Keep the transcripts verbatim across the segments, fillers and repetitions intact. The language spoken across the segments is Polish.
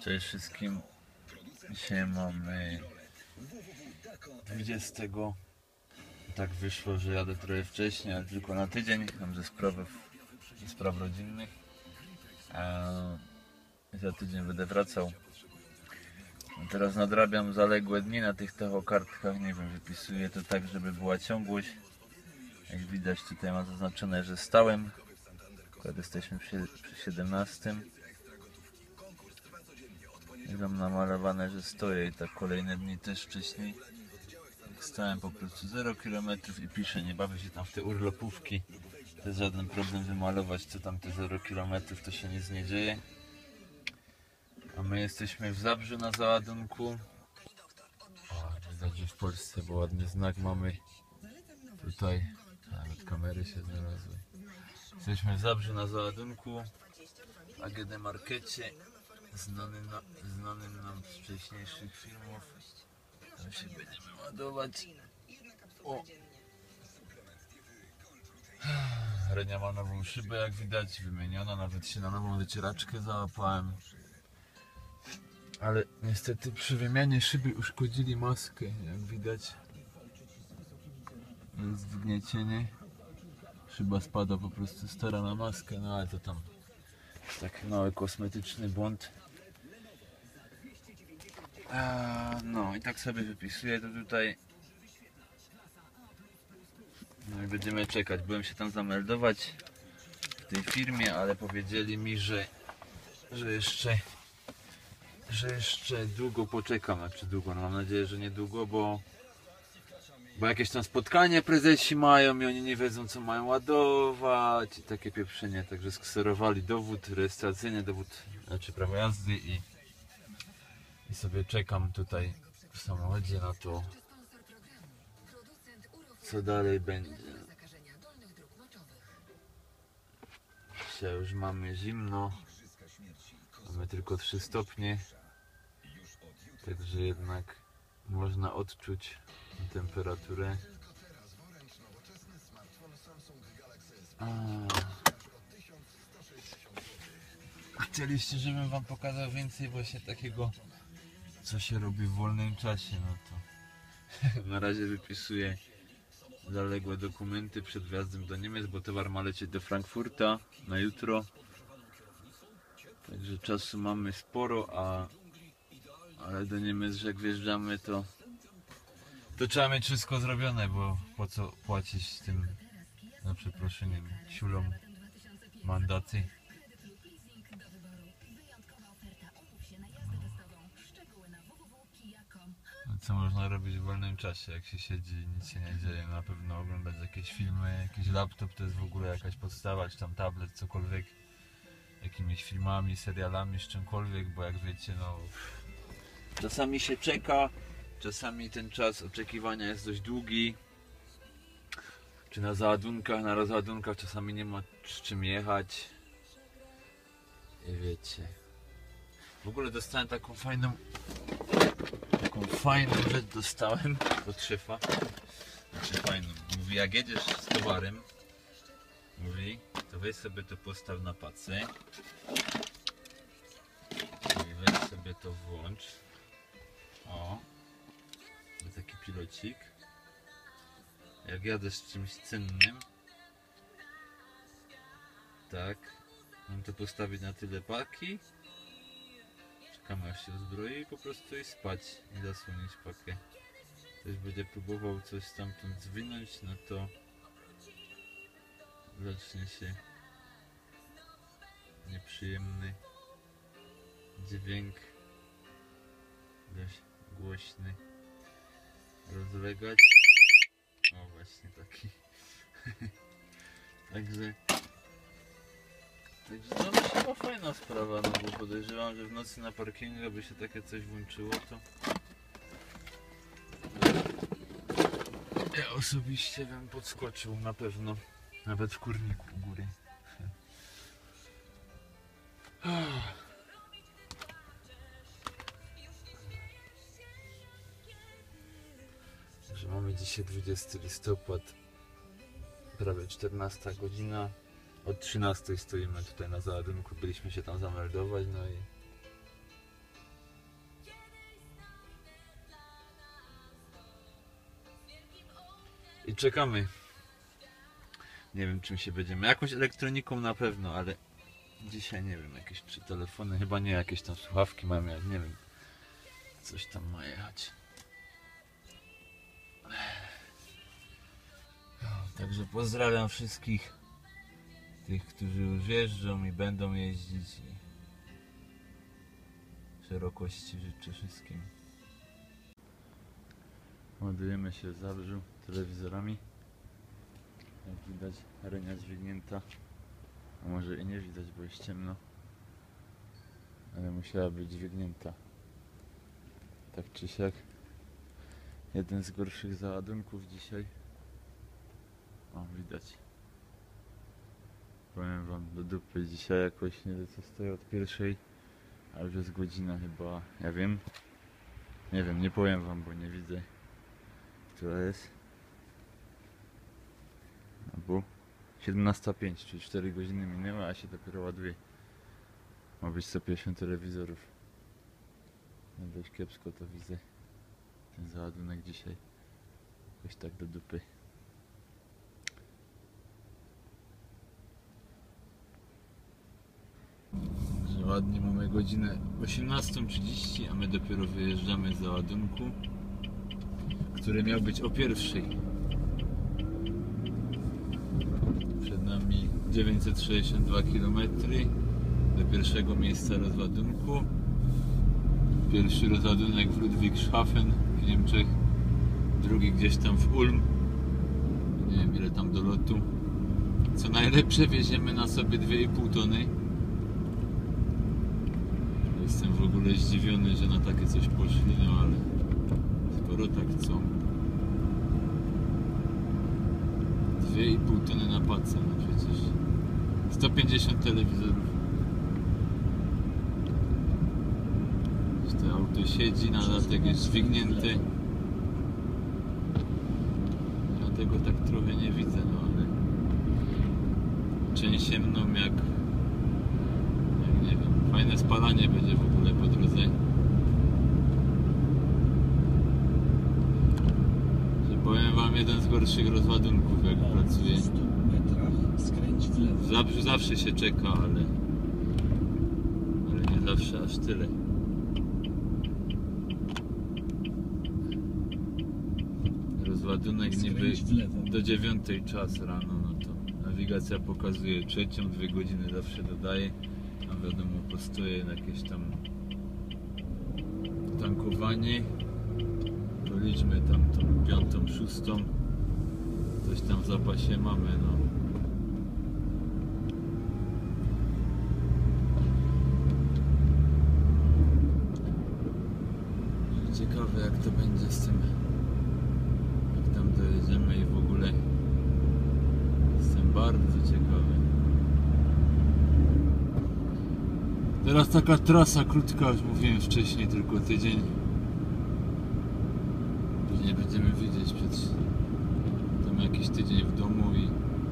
Cześć wszystkim. Dzisiaj mamy dwudziestego. Tak wyszło, że jadę trochę wcześniej, ale tylko na tydzień. Mam ze spraw, ze spraw rodzinnych. I za tydzień będę wracał. Teraz nadrabiam zaległe dni na tych tachokartkach. Nie wiem, wypisuję to tak, żeby była ciągłość. Jak widać, tutaj ma zaznaczone, że stałem. Akurat jesteśmy przy, przy siedemnastym. I tam namalowane, że stoję i tak kolejne dni też wcześniej. Stałem po prostu zero kilometrów i piszę, nie bawię się tam w te urlopówki. To jest żaden problem wymalować, co tam te zero kilometrów, to się nic nie dzieje. A my jesteśmy w Zabrzu na załadunku. O, widać, że w Polsce, bo ładny znak mamy. Tutaj nawet kamery się znalazły. Jesteśmy w Zabrzu na załadunku w A G D Markecie, znanym, na, znanym nam z wcześniejszych filmów. Tam się będziemy ładować. O! Renia ma nową szybę, jak widać, wymieniona, nawet się na nową wycieraczkę załapałem. Ale niestety przy wymianie szyby uszkodzili maskę, jak widać. Jest wgniecienie. Szyba spada po prostu stara na maskę, no ale to tam jest taki mały kosmetyczny błąd. A, no i tak sobie wypisuję to tutaj. No i będziemy czekać. Byłem się tam zameldować w tej firmie, ale powiedzieli mi, że, że jeszcze że jeszcze długo poczekam, znaczy długo, no mam nadzieję, że niedługo, bo bo jakieś tam spotkanie prezesi mają i oni nie wiedzą, co mają ładować i takie pieprzenie, także skserowali dowód rejestracyjny, dowód, znaczy prawo jazdy i, i sobie czekam tutaj w samochodzie na to, co dalej będzie. Dzisiaj już mamy zimno, mamy tylko trzy stopnie, także jednak można odczuć temperaturę. A. Chcieliście, żebym wam pokazał więcej właśnie takiego, co się robi w wolnym czasie, no to na razie wypisuję zaległe dokumenty przed wjazdem do Niemiec, bo towar ma lecieć do Frankfurta na jutro. Także czasu mamy sporo, a ale do Niemiec, że jak wjeżdżamy, to to trzeba mieć wszystko zrobione, bo po co płacić tym, za przeproszeniem, ciulom mandaty. No, co można robić w wolnym czasie, jak się siedzi i nic się nie dzieje? Na pewno oglądać jakieś filmy, jakiś laptop to jest w ogóle jakaś podstawa, czy tam tablet, cokolwiek, jakimiś filmami, serialami, z czymkolwiek, bo jak wiecie, no czasami się czeka, czasami ten czas oczekiwania jest dość długi, czy na załadunkach, na rozładunkach czasami nie ma z czym jechać i wiecie. W ogóle dostałem taką fajną taką fajną rzecz dostałem od szefa, znaczy fajną, mówi, jak jedziesz z towarem, mówi, to weź sobie to postaw na pacy i weź sobie to włącz. O, to taki pilocik. Jak jadę z czymś cennym, tak, mam to postawić na tyle paki, czekamy aż się uzbroi i po prostu i spać i zasłonić pakę. Ktoś będzie próbował coś stamtąd zwinąć, no to zacznie się nieprzyjemny dźwięk, dość głośny, rozlegać. O, właśnie taki. Także Także to no, chyba fajna sprawa, no bo podejrzewam, że w nocy na parkingu by się takie coś włączyło, to ja osobiście bym podskoczył na pewno, nawet w kurniku u góry. Że mamy dzisiaj dwudziesty listopad, prawie czternasta godzina. Od trzynastej stoimy tutaj na załadunku, byliśmy się tam zameldować, no i I czekamy. Nie wiem czym się będziemy. Jakąś elektroniką na pewno, ale dzisiaj nie wiem, jakieś przy telefony, chyba nie, jakieś tam słuchawki mam, ja nie wiem. Coś tam ma jechać. Także pozdrawiam wszystkich tych, którzy już jeżdżą i będą jeździć. I szerokości życzę wszystkim. Ładujemy się w Zabrzu telewizorami. Jak widać, renia dźwignięta. A może i nie widać, bo jest ciemno. Ale musiała być dźwignięta. Tak czy siak. Jeden z gorszych załadunków dzisiaj. O, widać. Powiem wam, do dupy dzisiaj jakoś nie wiem co stoję od pierwszej. A już jest godzina chyba, ja wiem. Nie wiem, nie powiem wam, bo nie widzę, która jest. Albo siedemnasta pięć, czyli cztery godziny minęły, a się dopiero ładuje. Ma być sto pięćdziesiąt telewizorów. No dość kiepsko to widzę. Ten załadunek dzisiaj. Jakoś tak do dupy. Że ładnie mamy godzinę osiemnastą trzydzieści, a my dopiero wyjeżdżamy z załadunku, który miał być o pierwszej. Przed nami dziewięćset sześćdziesiąt dwa kilometry do pierwszego miejsca rozładunku. Pierwszy rozładunek w Ludwigshafen w Niemczech, drugi gdzieś tam w Ulm. Nie wiem ile tam do lotu. Co najlepsze, wieziemy na sobie dwie i pół tony. Jestem w ogóle zdziwiony, że na takie coś poszli, no ale skoro tak chcą. dwie i pół tony na pace, no przecież. sto pięćdziesiąt telewizorów. To auto siedzi, nadatek jest dźwignięty. Ja tego tak trochę nie widzę, no ale częściej mną jak, jak nie wiem, fajne spalanie będzie w ogóle po drodze. Że powiem wam, jeden z gorszych rozładunków jak pracuję. W Zabrzu zawsze się czeka, ale ale nie zawsze aż tyle. Rozładunek niby do dziewiątej czas rano, no to nawigacja pokazuje trzecią, dwie godziny zawsze dodaje, a wiadomo postoje na jakieś tam tankowanie, to liczmy tam tą piątą, szóstą, coś tam w zapasie mamy, no. Ciekawe jak to będzie z tym. Dojedziemy i w ogóle jestem bardzo ciekawy. Teraz taka trasa krótka, już mówiłem wcześniej, tylko tydzień. Później będziemy widzieć przed tam jakiś tydzień w domu i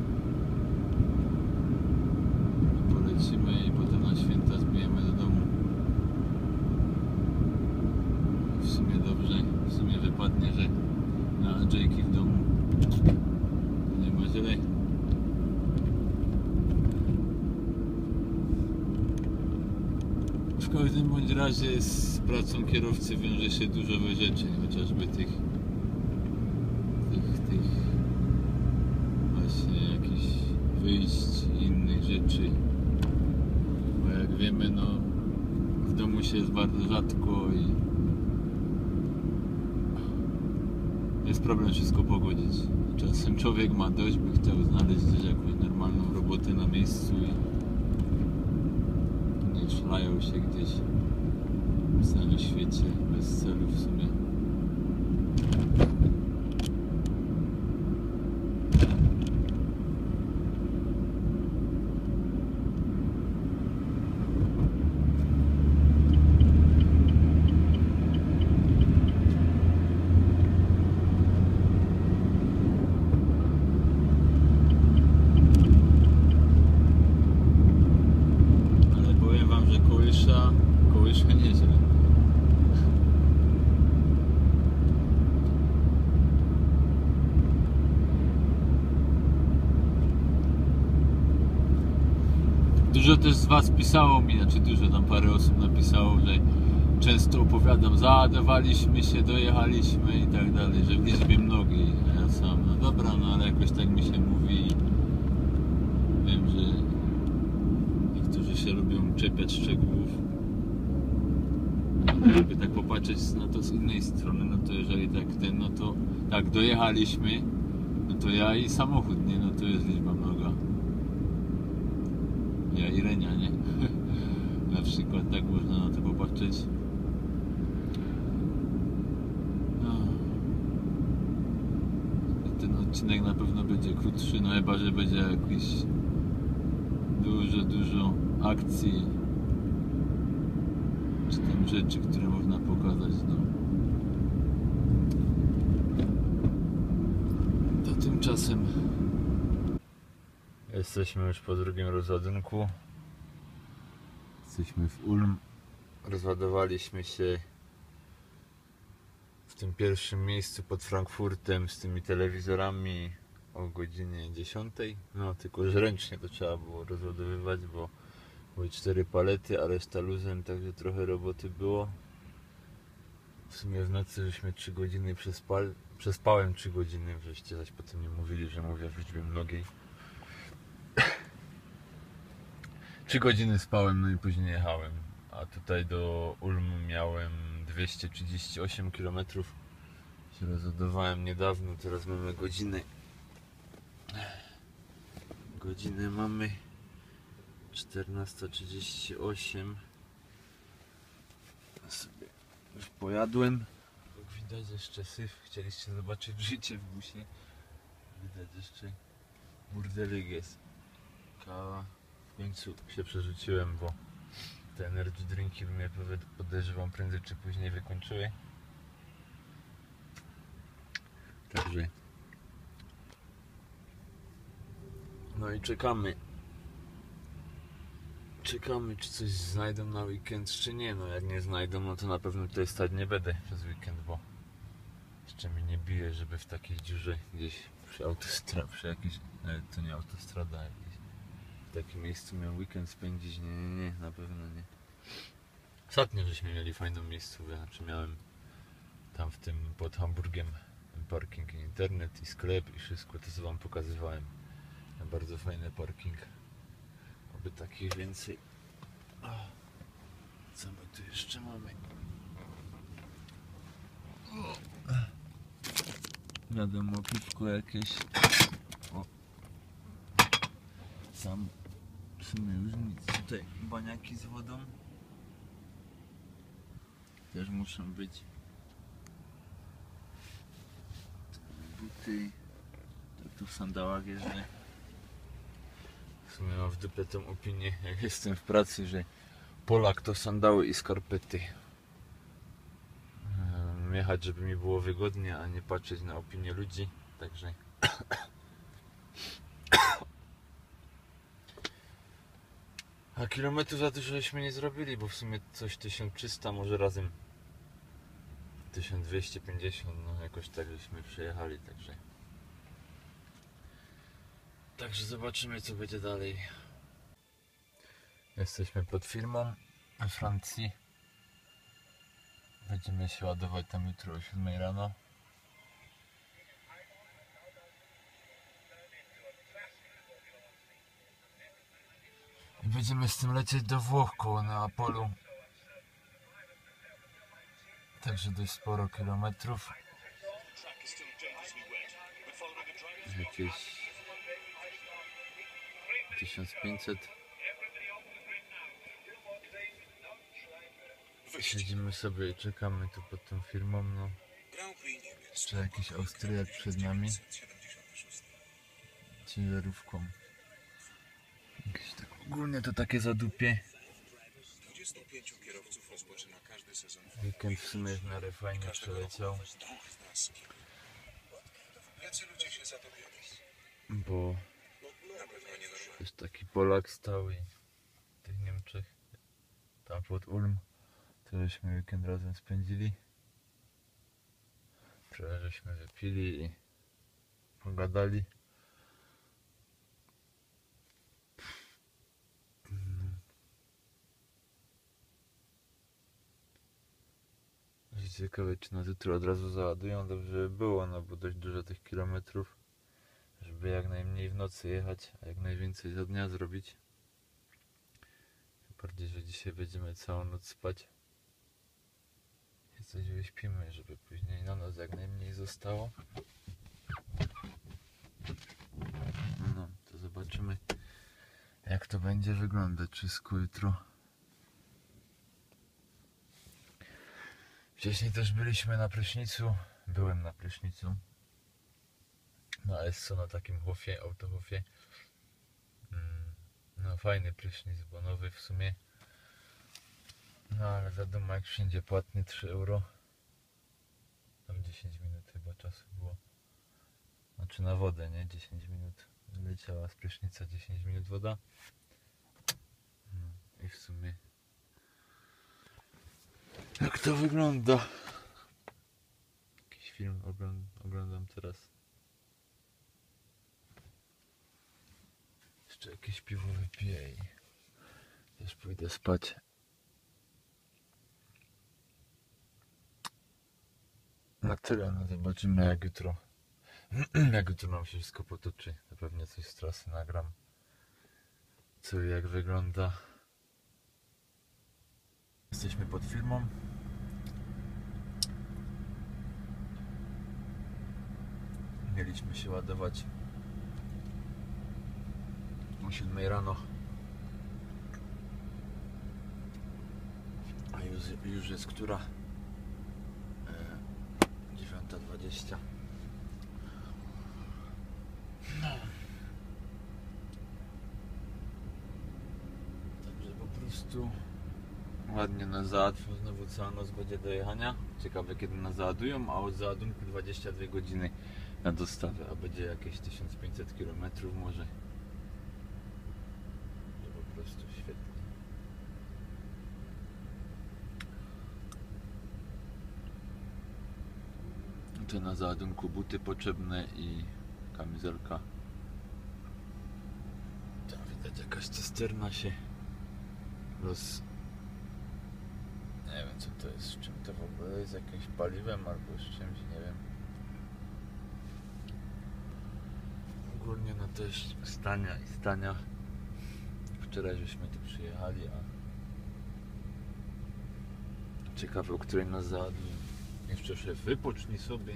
polecimy i potem na święta zbijemy do domu. W sumie dobrze, w sumie wypadnie, że na Andrzejki w domu nie ma źle. W każdym bądź razie z pracą kierowcy wiąże się dużo wyrzeczeń, chociażby tych tych, tych właśnie jakichś wyjść i innych rzeczy, bo jak wiemy, no w domu się jest bardzo rzadko i jest problem wszystko pogodzić. Czasem człowiek ma dość, by chciał znaleźć gdzieś jakąś normalną robotę na miejscu i nie szlają się gdzieś w całym świecie bez celu w sumie. Dużo też z was pisało mi, znaczy dużo, tam parę osób napisało, że często opowiadam, załadowaliśmy się, dojechaliśmy i tak dalej, że w liczbie mnogiej, a ja sam, no dobra, no ale jakoś tak mi się mówi. Wiem, że niektórzy się lubią czepiać szczegółów. Jakby tak popatrzeć na to z innej strony, no to jeżeli tak ten, no to tak, dojechaliśmy, no to ja i samochód, nie, no to jest liczba mnoga. Ja i Renia, nie? Na przykład tak można na to popatrzeć. No. Ten odcinek na pewno będzie krótszy, no chyba, że będzie jakiś dużo, dużo akcji czy tam rzeczy, które można pokazać, no. To tymczasem Jesteśmy już po drugim rozładunku. Jesteśmy w Ulm. Rozładowaliśmy się w tym pierwszym miejscu pod Frankfurtem z tymi telewizorami o godzinie dziesiątej. No tylko że ręcznie to trzeba było rozładowywać, bo były cztery palety, a reszta luzem, także trochę roboty było. W sumie w nocy żeśmy trzy godziny przespali. Przespałem trzy godziny, żeście zaś potem mi mówili, że mówię w liczbie mnogiej. trzy godziny spałem, no i później jechałem. A tutaj do Ulmu miałem dwieście trzydzieści osiem kilometrów. Się rozładowałem niedawno, teraz mamy godzinę. Godzinę mamy czternasta trzydzieści osiem. Sobie już pojadłem. Jak widać jeszcze syf. Chcieliście zobaczyć życie w busie. Widać jeszcze burdelik jest. Kawa. W końcu się przerzuciłem, bo te energy drinki by mnie podejrzewam prędzej czy później wykończyły. Także no i czekamy. Czekamy, czy coś znajdą na weekend, czy nie. No jak nie znajdą, no to na pewno tutaj stać nie będę przez weekend, bo jeszcze mi nie bije, żeby w takiej dziurze gdzieś przy autostradzie, przy jakiejś, nawet to nie autostrada, jakiś, w takim miejscu miał weekend spędzić. Nie, nie, nie, na pewno nie. Ostatnio żeśmy mieli fajną miejscówkę, znaczy miałem tam w tym pod Hamburgiem parking i internet i sklep i wszystko, to co wam pokazywałem. Bardzo fajny parking. Oby takich więcej. O, co my tu jeszcze mamy? O. Wiadomo, piwko jakieś. O. Sam w sumie już nic. Tutaj baniaki z wodą też muszą być. Buty. Tak tu w sandałach jeżdżę. W sumie mam w dupie tą opinię, jak jestem w pracy, że Polak to sandały i skarpety. Ehm, jechać, żeby mi było wygodnie, a nie patrzeć na opinię ludzi. Także a kilometrów za dużo żeśmy nie zrobili, bo w sumie coś tysiąc trzysta, może razem tysiąc dwieście pięćdziesiąt, no jakoś tak żeśmy przejechali, także Także zobaczymy, co będzie dalej. Jesteśmy pod firmą we Francji. Będziemy się ładować tam jutro o siódmej rano. I będziemy z tym lecieć do Włoch koło Neapolu. Także dość sporo kilometrów. Jakieś tysiąc pięćset. Siedzimy sobie i czekamy tu pod tą firmą, no. Jeszcze jakiś Austriak przed nami. Ciężarówką. Jakieś tak, ogólnie to takie zadupie. Weekend w sumie w miarę fajnie przeleciał. Bo jest taki Polak stały w tych Niemczech, tam pod Ulm, to żeśmy weekend razem spędzili. Trochę żeśmy wypili i pogadali. ciekawe, czy nas jutro od razu załadują. Dobrze by było, no bo dość dużo tych kilometrów, żeby jak najmniej w nocy jechać, a jak najwięcej za dnia zrobić. Tym bardziej, że dzisiaj będziemy całą noc spać. I coś wyśpimy, żeby później na noc jak najmniej zostało. No, to zobaczymy, jak to będzie wyglądać wszystko jutro. Wcześniej też byliśmy na prysznicu, byłem na prysznicu, na Esso, na takim hofie, autohofie. No fajny prysznic, bo nowy w sumie. No ale wiadomo, jak wszędzie płatny, trzy euro. Tam dziesięć minut chyba czasu było. Znaczy na wodę, nie? dziesięć minut leciała z prysznica, dziesięć minut woda. No i w sumie jak to wygląda? Jakiś film oglądam, oglądam teraz. Jeszcze jakieś piwo wypiję i też pójdę spać. Na tyle, no zobaczymy jak jutro jak jutro nam się wszystko potoczy. To pewnie coś z trasy nagram, co i jak wygląda. Jesteśmy pod filmą. Mieliśmy się ładować o siódmej rano, a już, już jest która? E, dziewiąta dwadzieścia. No. Także po prostu ładnie nas załatwią, znowu cała noc będzie do jechania. Ciekawe kiedy nas załadują, a od załadunku dwadzieścia dwie godziny na dostawę, a będzie jakieś tysiąc pięćset kilometrów może. To po prostu świetnie. To na załadunku buty potrzebne i kamizelka. Tam widać jakaś cysterna się roz... Nie wiem co to jest, z czym to w ogóle jest, jakimś paliwem albo z czymś, nie wiem. Ogólnie no też stania i stania. Wczoraj żeśmy tu przyjechali, a ciekawe o której nas załadują. Jeszcze szef, wypocznij sobie.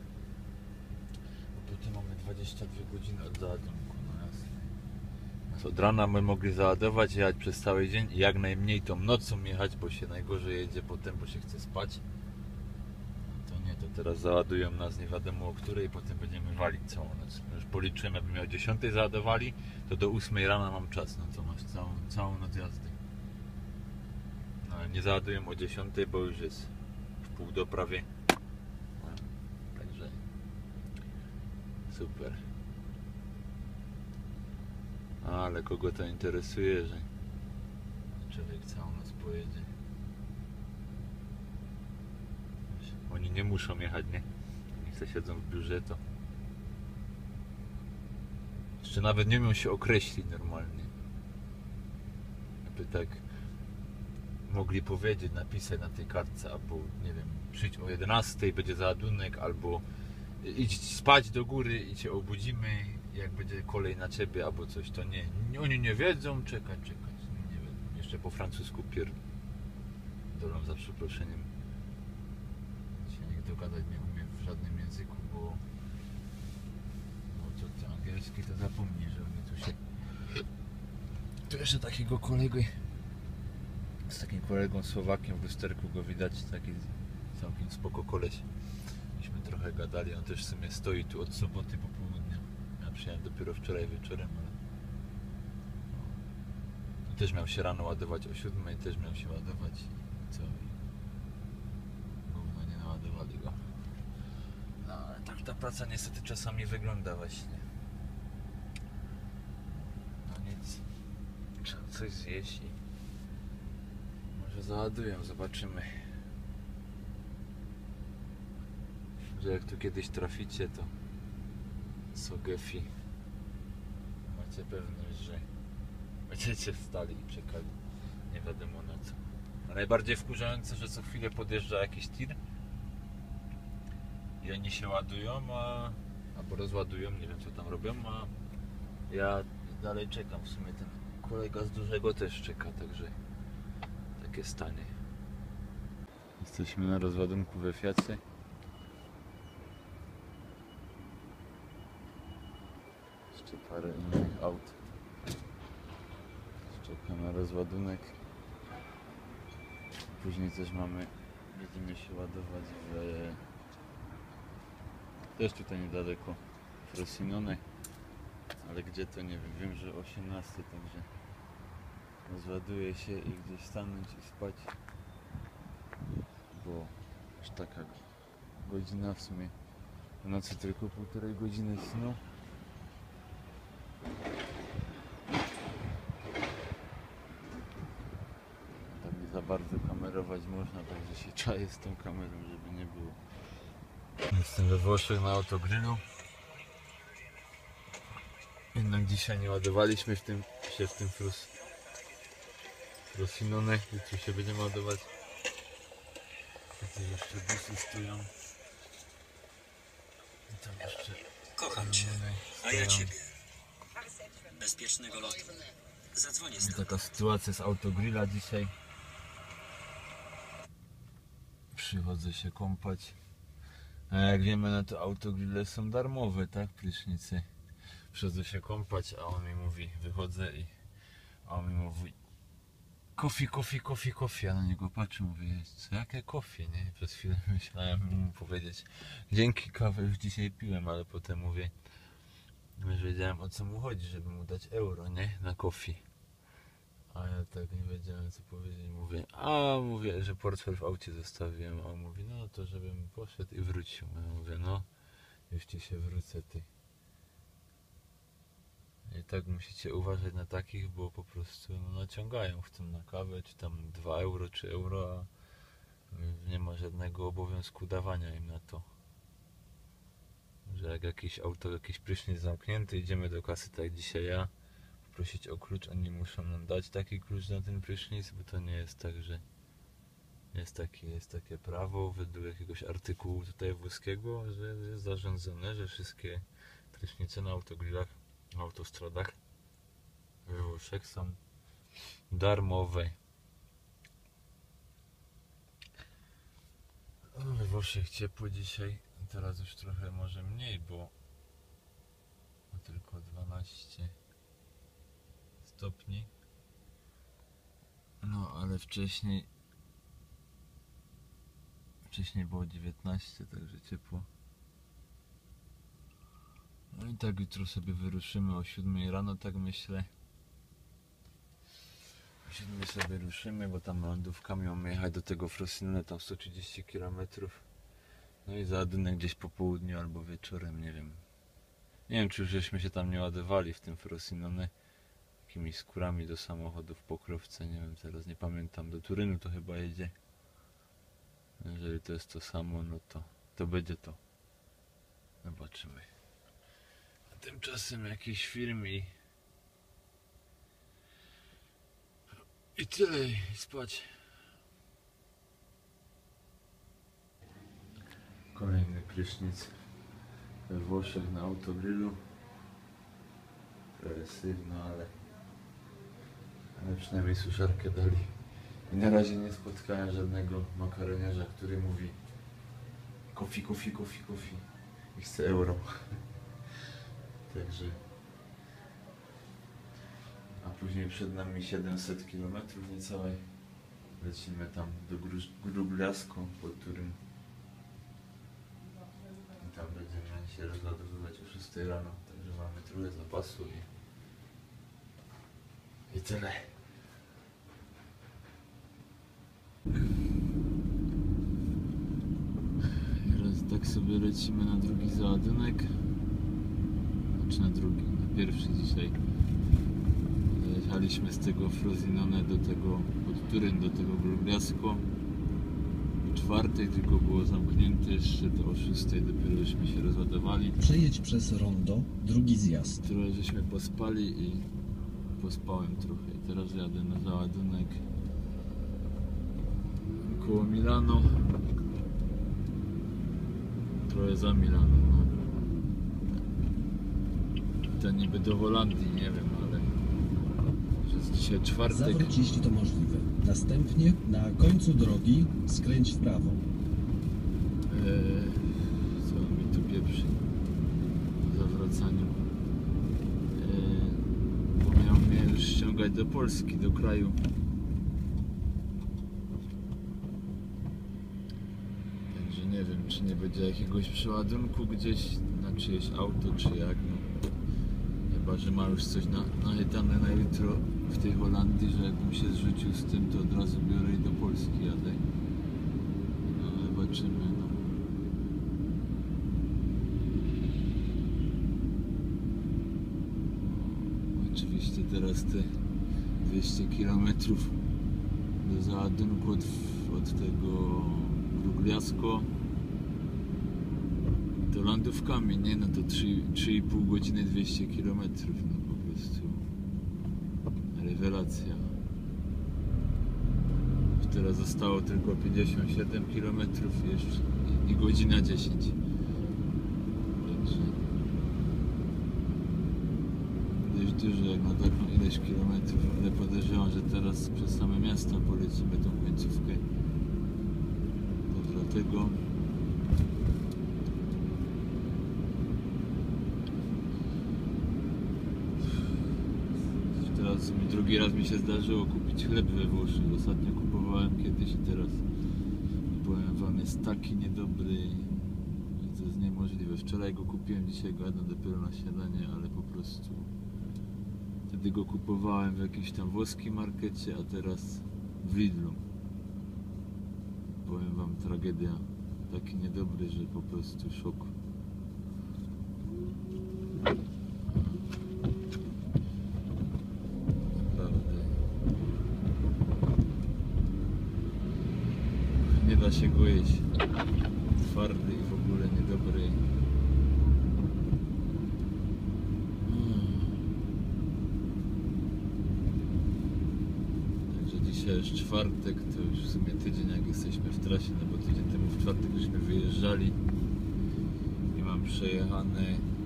Bo tutaj mamy dwadzieścia dwie godziny od załadunku. No jasne. Od rana my mogli załadować, jechać przez cały dzień i jak najmniej tą nocą jechać, bo się najgorzej jedzie potem, bo się chce spać. To nie, to teraz załadują nas nie wiadomo o której, potem będziemy walić całą noc. My już policzyłem, jakby mnie o dziesiątej załadowali, to do ósmej rana mam czas, no to masz całą, całą noc jazdy. No ale nie załadują o dziesiątej, bo już jest w pół do prawie. No, także super. Ale kogo to interesuje, że człowiek całą noc pojedzie. Oni nie muszą jechać, nie? Oni se siedzą w biurze, to jeszcze nawet nie umieją się określić normalnie. Jakby tak mogli powiedzieć, napisać na tej kartce, albo nie wiem, przyjdź o jedenastej, będzie załadunek, albo idź spać do góry i cię obudzimy, jak będzie kolej na ciebie, albo coś, to nie, oni nie wiedzą, czekać, czekać, nie wiedzą. Jeszcze po francusku pierdolą, za przeproszeniem. Się nikt dogadać nie umie w żadnym języku, bo bo co ty angielski, to zapomnij, że oni tu się... Tu jeszcze takiego kolegi, z takim kolegą Słowakiem w lusterku go widać, taki całkiem spoko koleś. Myśmy trochę gadali, on też w sumie stoi tu od soboty po południu. Ja przyjechałem dopiero wczoraj wieczorem, ale no, też miał się rano ładować o siódmej, też miał się ładować i co? Gówno nie naładowali go. No ale tak ta praca niestety czasami wygląda właśnie. No nic, trzeba coś zjeść i może załadują, zobaczymy. Że jak tu kiedyś traficie, to Sogefi macie pewność, że będziecie wstali i czekali nie wiadomo na co. A najbardziej wkurzające, że co chwilę podjeżdża jakiś tir i oni się ładują, a... albo rozładują, nie wiem co tam robią, a ja dalej czekam. W sumie ten kolega z dużego też czeka, także takie stanie. Jesteśmy na rozładunku we Fiacie. Jeszcze parę innych aut czeka na rozładunek. Później też mamy, będziemy się ładować w... też tutaj niedaleko Frosinone, ale gdzie to nie wiem, wiem, że osiemnaście, także rozładuję się i gdzieś stanąć i spać, bo już taka godzina, w sumie w nocy tylko półtorej godziny snu. Tam nie za bardzo kamerować można, także się czaję z tą kamerą, żeby nie było. Jestem we Włoszech na autogrillu. Jednak dzisiaj nie ładowaliśmy w tym, się w tym frus, Frosinone, jutro się będziemy ładować. Tutaj jeszcze busy stoją. I tam jeszcze... Kocham cię, a ja ciebie. Bezpiecznego lotu. Zadzwonię z I tobą. taka sytuacja z autogrilla dzisiaj. Przychodzę się kąpać. A jak wiemy, no to autogrille są darmowe, tak? Prysznice. Przychodzę się kąpać, a on mi mówi, wychodzę i... A on mi mówi... Kofi, kofi, kofi, kofi. Ja na niego patrzę, mówię, co, jakie kofi, nie? Przez chwilę myślałem mu powiedzieć, dzięki, kawę już dzisiaj piłem, ale potem mówię, już wiedziałem, o co mu chodzi, żeby mu dać euro, nie? Na kofi. A ja tak nie wiedziałem, co powiedzieć. Mówię, a mówię, że portfel w aucie zostawiłem. A on mówi, no to żebym poszedł i wrócił. Ja mówię, no już ci się wrócę, ty. I tak musicie uważać na takich, bo po prostu no, naciągają, chcą na kawę, czy tam dwa euro, czy euro, a nie ma żadnego obowiązku dawania im na to. Że jak jakieś auto, jakiś prysznic zamknięty, idziemy do kasy, tak jak dzisiaj ja, prosić o klucz, oni muszą nam dać taki klucz na ten prysznic, bo to nie jest tak, że jest, taki, jest takie prawo według jakiegoś artykułu tutaj włoskiego, że jest zarządzone, że wszystkie prysznice na autogrillach, na autostradach we Włoszech są darmowe. We Włoszech ciepło dzisiaj, teraz już trochę może mniej, bo tylko dwanaście stopni. No ale wcześniej wcześniej było dziewiętnaście, także ciepło. No i tak jutro sobie wyruszymy o siódmej rano, tak myślę. O siódmej sobie ruszymy, bo tam lądówkami mamy jechać do tego Frosinone, tam sto trzydzieści kilometrów. No i załadunek gdzieś po południu albo wieczorem, nie wiem. Nie wiem, czy już żeśmy się tam nie ładowali w tym Frosinone jakimiś skórami do samochodów w Pokrowce, nie wiem, teraz nie pamiętam, do Turynu to chyba jedzie. Jeżeli to jest to samo, no to, to będzie to. Zobaczymy. A tymczasem jakiś film i... I tyle, i spać. Kolejny prysznic we Włoszech na autogrillu. Trochę syfno, ale... ale przynajmniej suszarkę dali. I na razie nie spotkałem żadnego makaroniarza, który mówi kofi, kofi, kofi, kofi i chce euro. Także... A później przed nami siedemset kilometrów niecałe. Lecimy tam do Grugliasco, pod którym i tam będziemy się rozładowywać o szóstej rano. Także mamy trochę zapasu i, i tyle. Teraz tak sobie lecimy na drugi załadunek. Znaczy na drugi, na pierwszy dzisiaj. Jechaliśmy z tego Frosinone do tego, pod Turyn do tego Grugliasco. O czwartej tylko było zamknięte, jeszcze to o szóstej dopiero żeśmy się rozładowali. Przejedź przez rondo, drugi zjazd. Trochę żeśmy pospali i pospałem trochę. I teraz jadę na załadunek koło Milano. Trochę trochę za Milanem, no. To niby do Holandii, nie wiem, ale że jest dzisiaj czwartek. Zawróć, jeśli to możliwe. Następnie na końcu drogi skręć w prawo. Eee, co mi tu pieprzy w zawracaniu. Eee, bo miał mnie już ściągać do Polski, do kraju. Także nie wiem, czy nie będzie jakiegoś przeładunku gdzieś na czyjeś auto, czy jak, no. Chyba, że ma już coś na, nachytane na jutro w tej Holandii, że jakbym się zrzucił z tym, to od razu biorę i do Polski jadę. No zobaczymy, no. Oczywiście teraz te dwieście kilometrów do załadunku od, od tego Grugliasko to lądówkami, nie? No to trzy i pół godziny dwieście kilometrów, no po prostu rewelacja. Teraz zostało tylko pięćdziesiąt siedem kilometrów jeszcze i godzina dziesięć. Także dość dużo jak na taką ileś kilometrów, ale podejrzewam, że teraz przez same miasta polecimy tą końcówkę. To dlatego teraz mi drugi raz mi się zdarzyło kupić chleb we Włoszech. Ostatnio kupowałem kiedyś i teraz powiem wam, jest taki niedobry, że to jest niemożliwe. Wczoraj go kupiłem, dzisiaj go jadłem dopiero na śniadanie, ale po prostu wtedy go kupowałem w jakimś tam włoskim markecie, a teraz w Lidlu. Powiem wam, tragedia. Taki niedobry, że po prostu szok. Nie da się go jeść. Twardy i w ogóle niedobry. Także dzisiaj jest czwartek, to już w sumie tydzień jak jesteśmy w trasie, no bo tydzień temu w czwartek żeśmy wyjeżdżali i mam przejechane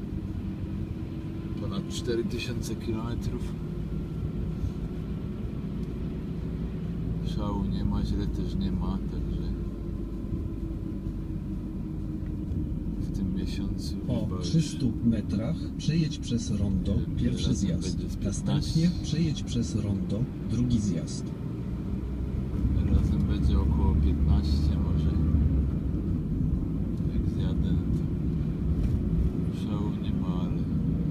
ponad cztery tysiące kilometrów. Szału nie ma, źle też nie ma, także w tym miesiącu Po trzystu metrach przejedź przez rondo, pierwszy zjazd. Następnie przejedź przez rondo, drugi zjazd. Razem będzie około piętnaście może. Jak zjadę, to szału nie ma, ale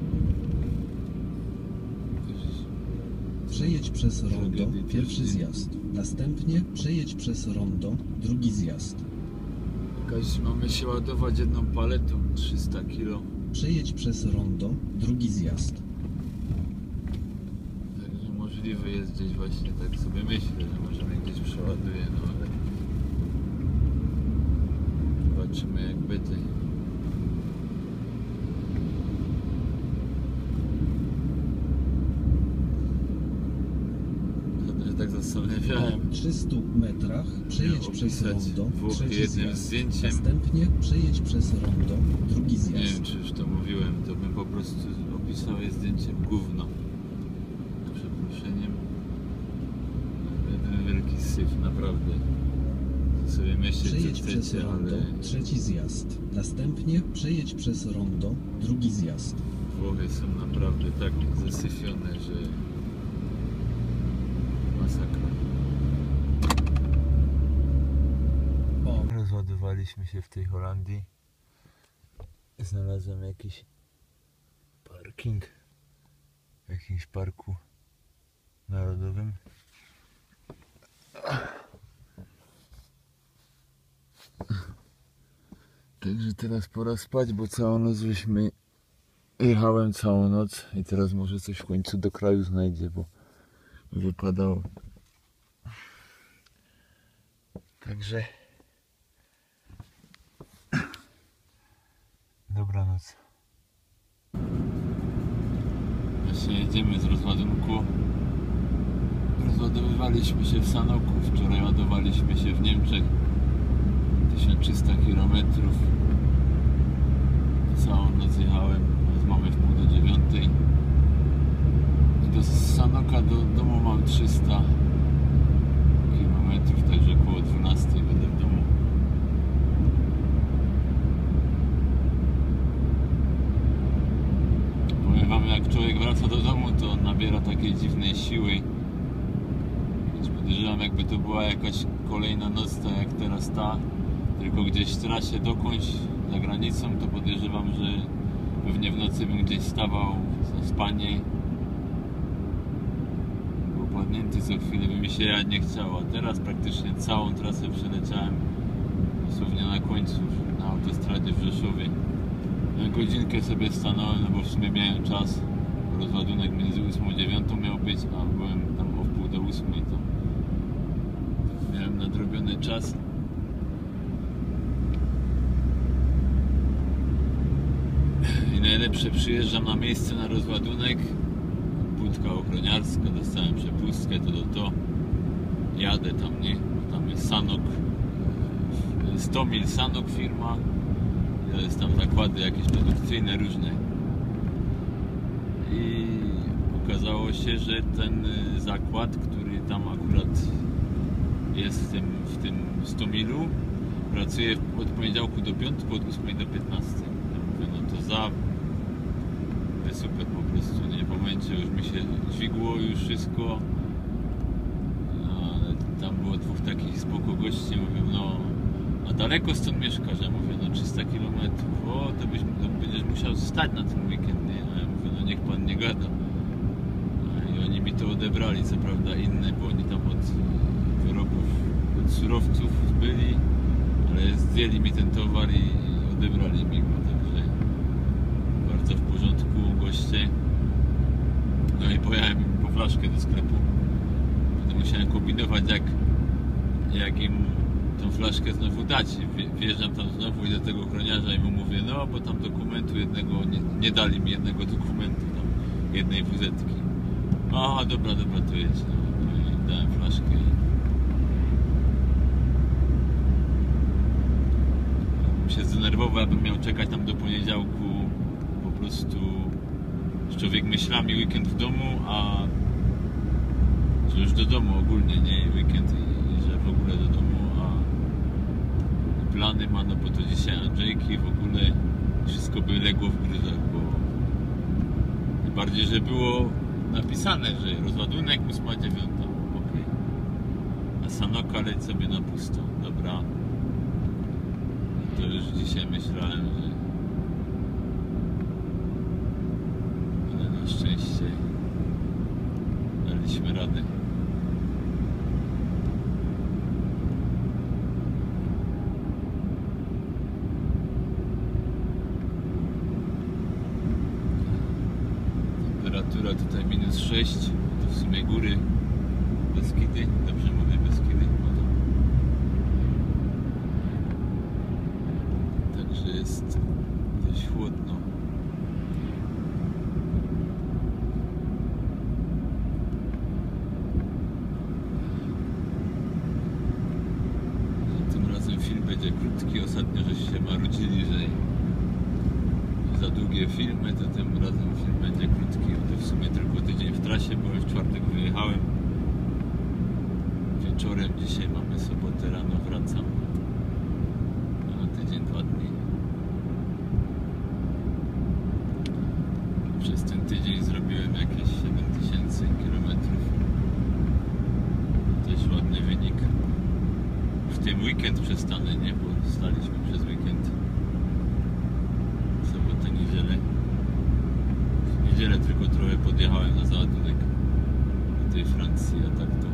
Przejedź przez rondo, pierwszy zjazd. Następnie przejedź przez rondo, drugi zjazd. jakaś mamy się ładować jedną paletą trzysta kilo. Przejedź przez rondo, drugi zjazd. Także możliwe jest gdzieś właśnie, tak sobie myślę, że może mnie gdzieś przeładuje, no ale zobaczymy jak będzie. Tak zastanawiałem. Po trzystu metrach przejedź przez rondo, Włochy trzeci jednym zjazd. zdjęciem. Następnie przejedź przez rondo, drugi Nie zjazd. wiem, czy już to mówiłem, to bym po prostu opisał je zdjęciem gówno. Za przeproszeniem. Jeden wielki syf, naprawdę. To sobie myśleć, Przejedź co przez chcecie, rondo, ale trzeci zjazd. Następnie przejedź przez rondo, drugi zjazd. Włochy są naprawdę tak zasyfione, że masakra. Po Rozładowaliśmy się w tej Holandii. Znalazłem jakiś parking w jakimś parku narodowym. Także teraz pora spać, bo całą noc żeśmy jechałem całą noc i teraz może coś w końcu do kraju znajdzie, bo wypadało. Także dobranoc. Właśnie jedziemy z rozładunku. Rozładowywaliśmy się w Sanoku. Wczoraj ładowaliśmy się w Niemczech. tysiąc trzysta kilometrów. całą noc jechałem z mamy w pół do dziewiątej. I do Sanoka do domu mam trzysta kilometrów, także około dwunastej będę w domu. Powiem wam, jak człowiek wraca do domu, to nabiera takiej dziwnej siły. Więc podejrzewam, jakby to była jakaś kolejna noc, tak jak teraz ta, tylko gdzieś w trasie dokądś za granicą, to podejrzewam, że pewnie w nocy bym gdzieś stawał za spanie, był padnięty co chwilę, by mi się jechać nie chciało. A teraz praktycznie całą trasę przeleciałem dosłownie na końcu, na autostradzie w Rzeszowie. Na godzinkę sobie stanąłem, no bo w sumie miałem czas. Rozładunek między ósmą a dziewiątą miał być, a byłem tam o wpół do ósmej, to miałem nadrobiony czas. I najlepsze, przyjeżdżam na miejsce na rozładunek, budka ochroniarska, dostałem przepustkę, to do to jadę tam, nie? Tam jest Sanok, sto mil Sanok firma, jest tam zakłady jakieś produkcyjne różne. I okazało się, że ten zakład, który tam akurat jest w tym, w tym sto milu, pracuje od poniedziałku do piątku, od ósmej do piętnastej. Ja mówię, no to za... To jest super po prostu, nie? W momencie już mi się dźwigło już wszystko. Ale tam było dwóch takich spoko gości, mówię, no... A daleko stąd mieszkasz? Ja mówię, no trzysta kilometrów. O, to, byś, to będziesz musiał stać na ten weekend, nie? A ja mówię, no niech pan nie gada. I oni mi to odebrali, co prawda inne, bo oni tam od wyrobów, od surowców byli, ale zdjęli mi ten towar i odebrali mi go, także bardzo w porządku goście. No i pojechałem im po flaszkę do sklepu. Potem musiałem kombinować, jak, jak im tą flaszkę znowu dać. Wjeżdżam tam znowu i do tego ochroniarza i mu mówię, no bo tam dokumentu jednego, nie, nie dali mi jednego dokumentu, tam jednej wuzetki. Aha, dobra, dobra, to jedź. No, no i dałem flaszkę. I się zdenerwował, abym miał czekać tam do poniedziałku. Po prostu człowiek myślami weekend w domu, a że już do domu ogólnie, nie weekend i, i że w ogóle do domu, a plany ma, no bo to dzisiaj Andrzejki w ogóle wszystko by legło w gryzach, bo tym bardziej, że było napisane, że rozładunek ósma dziewiąta, okej. A Sanoka leć sobie na pusto, dobra. I to już dzisiaj myślałem, że ale na szczęście daliśmy radę. Temperatura tutaj minus sześć, to w sumie góry Beskidy, dobrze mówię Beskidy, no to. Także jest dość chłodno. Tym razem film będzie krótki, ostatnio żeście się marudzili, że za długie filmy, to tym razem film będzie krótki. To w sumie tylko tydzień w trasie, byłem w czwartek wyjechałem. Wieczorem dzisiaj mamy sobotę, rano wracam. Na tydzień, dwa dni. Przez ten tydzień zrobiłem jakieś siedem tysięcy kilometrów. Też ładny wynik. W tym weekend przestanę, nie? Bo staliśmy przez weekend. Sobotę, niedzielę. W niedzielę tylko trochę podjechałem na załadunek do tej Francji, a tak to